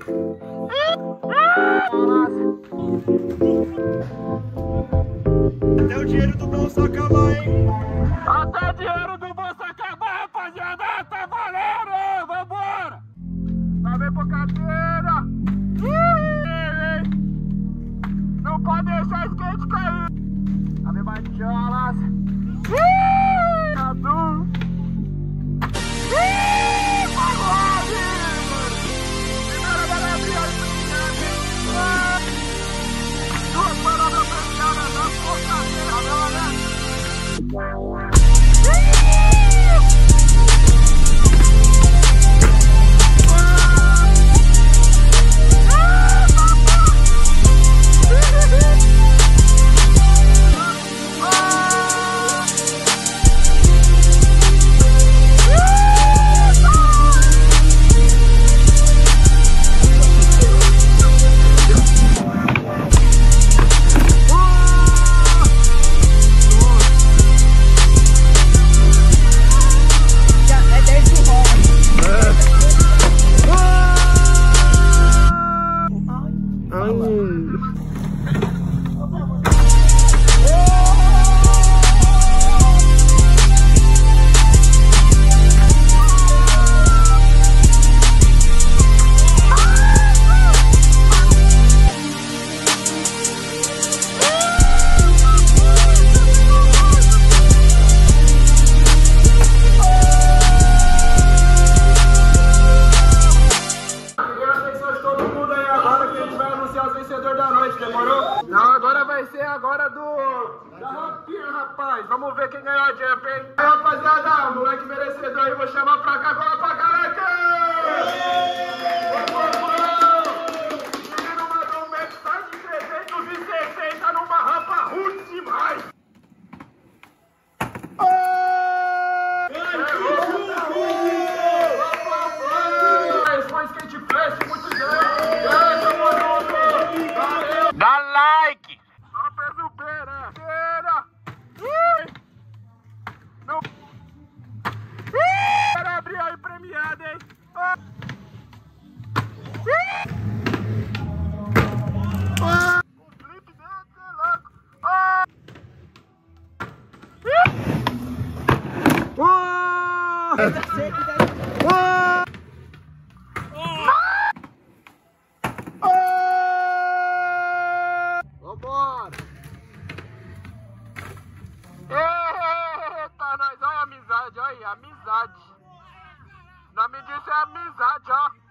Até o dinheiro do bolso acabar, hein? Até o dinheiro do bolso acabar, rapaziada! Tá valendo! Vambora! Tá bem por carteira! Não pode deixar skate cair! Tá bem baixolas! Cadu! Pagode! Primeira maravilha premiada! Duas palavras premiadas na porcaria, galera! Não, agora vai ser agora da rampinha, rapaz. Vamos ver quem ganhou a jump, hein? Aí, rapaziada, moleque merecedor aí, vou chamar pra cá, cola pra careca! O menino mandou um mensagem de 360 numa rampa ruim demais! Foi skate flash muito grande! Dá like! Só peso beira! Não! Quero abrir aí premiada, hein? O flip dentro é louco! Vambora! Eita, nós, olha a amizade, olha aí, amizade. O nome disso é amizade, ó.